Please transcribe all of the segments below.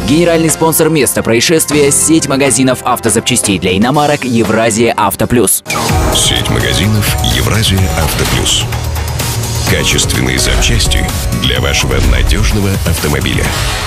Генеральный спонсор места происшествия – сеть магазинов автозапчастей для иномарок «Евразия Авто Плюс». Сеть магазинов «Евразия Авто Плюс». Качественные запчасти для вашего надежного автомобиля.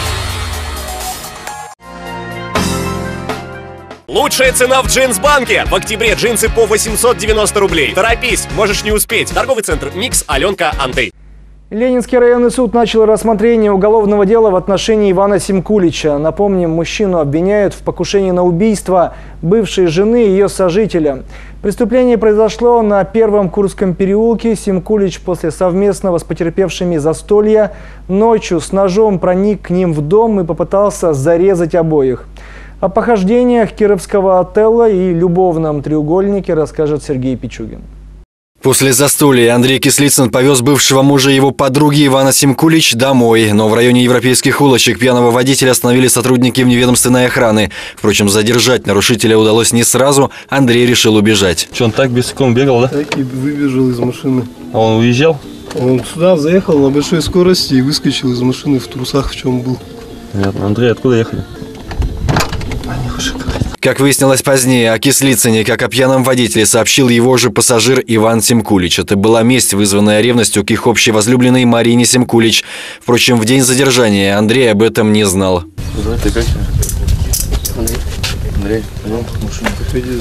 Лучшая цена в Джинс-банке. В октябре джинсы по 890 рублей. Торопись, можешь не успеть. Торговый центр «Микс», Аленка, Антей. Ленинский районный суд начал рассмотрение уголовного дела в отношении Ивана Симкулича. Напомним, мужчину обвиняют в покушении на убийство бывшей жены и ее сожителя. Преступление произошло на Первом Курском переулке. Симкулич после совместного с потерпевшими застолья ночью с ножом проник к ним в дом и попытался зарезать обоих. О похождениях кировского отелла и любовном треугольнике расскажет Сергей Пичугин. После застолья Андрей Кислицын повез бывшего мужа его подруги Ивана Симкулич домой. Но в районе Европейских улочек пьяного водителя остановили сотрудники вневедомственной охраны. Впрочем, задержать нарушителя удалось не сразу. Андрей решил убежать. Что, он так бесиком бегал, да? Так и выбежал из машины. А он уезжал? Он сюда заехал на большой скорости и выскочил из машины в трусах, в чем был. Понятно. Андрей, откуда ехали? Как выяснилось позднее, о Кислицыне, как о пьяном водителе, сообщил его же пассажир Иван Симкулич. Это была месть, вызванная ревностью к их общей возлюбленной Марине Симкулич. Впрочем, в день задержания Андрей об этом не знал. Ты как? Андрей, пойдем в машину.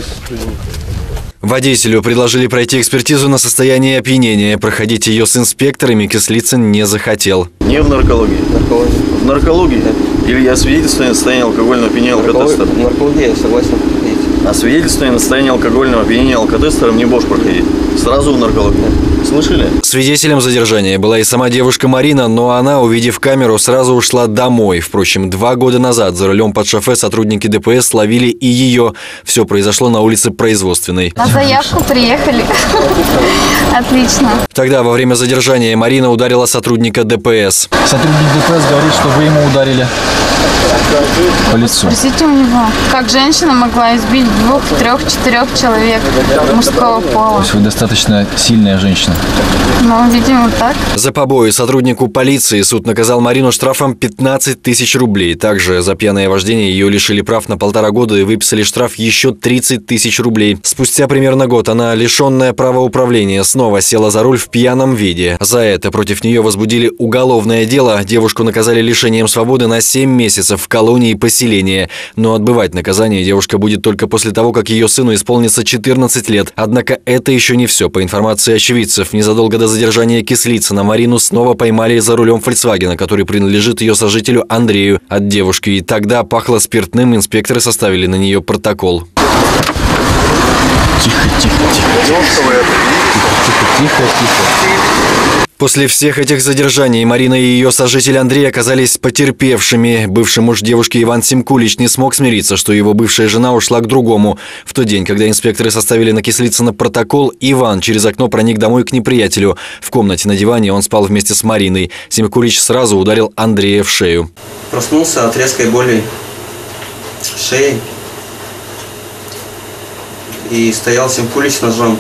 Водителю предложили пройти экспертизу на состояние опьянения. Проходить ее с инспекторами Кислицын не захотел. Не в наркологии. В наркологии? Да. Или я свидетельствую на состояние алкогольного опьянения алкотестером? В наркологии я согласен проходить. А свидетельствую на состояние алкогольного опьянения алкотестером не будешь проходить. Сразу в наркологию. Слышали? Свидетелем задержания была и сама девушка Марина, но она, увидев камеру, сразу ушла домой. Впрочем, 2 года назад за рулем под шофе сотрудники ДПС словили и ее. Все произошло на улице Производственной. На заявку приехали. Отлично. Тогда во время задержания Марина ударила сотрудника ДПС. Сотрудник ДПС говорит, что вы ему ударили по лицу. Спросите у него, как женщина могла избить 2, 3, 4 человек мужского пола. То есть вы достаточно сильная женщина. Ну, видимо, так. За побои сотруднику полиции суд наказал Марину штрафом 15 тысяч рублей. Также за пьяное вождение ее лишили прав на 1,5 года и выписали штраф еще 30 тысяч рублей. Спустя примерно год она, лишенная права управления, снова села за руль в пьяном виде. За это против нее возбудили уголовное дело. Девушку наказали лишением свободы на 7 месяцев в колонии поселения. Но отбывать наказание девушка будет только после того, как ее сыну исполнится 14 лет. Однако это еще не все. По информации очевидцев, незадолго до задержания Кислицына Марину снова поймали за рулем «Фольксвагена», который принадлежит ее сожителю Андрею. От девушки и тогда пахло спиртным, инспекторы составили на нее протокол. Тихо. После всех этих задержаний Марина и ее сожитель Андрей оказались потерпевшими. Бывший муж девушки Иван Симкулич не смог смириться, что его бывшая жена ушла к другому. В тот день, когда инспекторы составили на Кислицына протокол, Иван через окно проник домой к неприятелю. В комнате на диване он спал вместе с Мариной. Симкулич сразу ударил Андрея в шею. Проснулся от резкой боли в шее. И стоял Симкулич с ножом.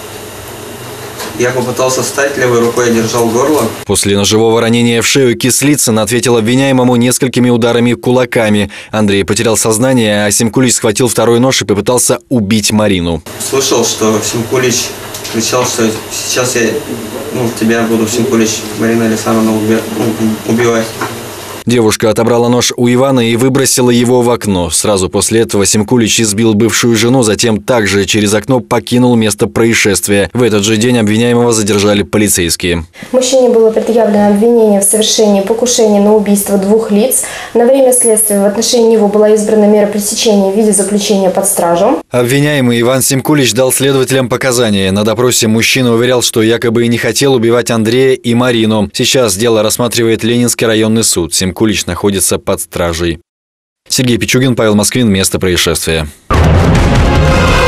Я попытался встать, левой рукой я держал горло. После ножевого ранения в шею Кислицын ответил обвиняемому несколькими ударами кулаками. Андрей потерял сознание, а Симкулич схватил второй нож и попытался убить Марину. Слышал, что Симкулич кричал, что сейчас я тебя буду, Симкулич, Марина Александровна, убивать. Девушка отобрала нож у Ивана и выбросила его в окно. Сразу после этого Симкулич избил бывшую жену, затем также через окно покинул место происшествия. В этот же день обвиняемого задержали полицейские. Мужчине было предъявлено обвинение в совершении покушения на убийство 2 лиц. На время следствия в отношении него была избрана мера пресечения в виде заключения под стражу. Обвиняемый Иван Симкулич дал следователям показания. На допросе мужчина уверял, что якобы и не хотел убивать Андрея и Марину. Сейчас дело рассматривает Ленинский районный суд. Симкулич находится под стражей. Сергей Пичугин, Павел Москвин. Место происшествия.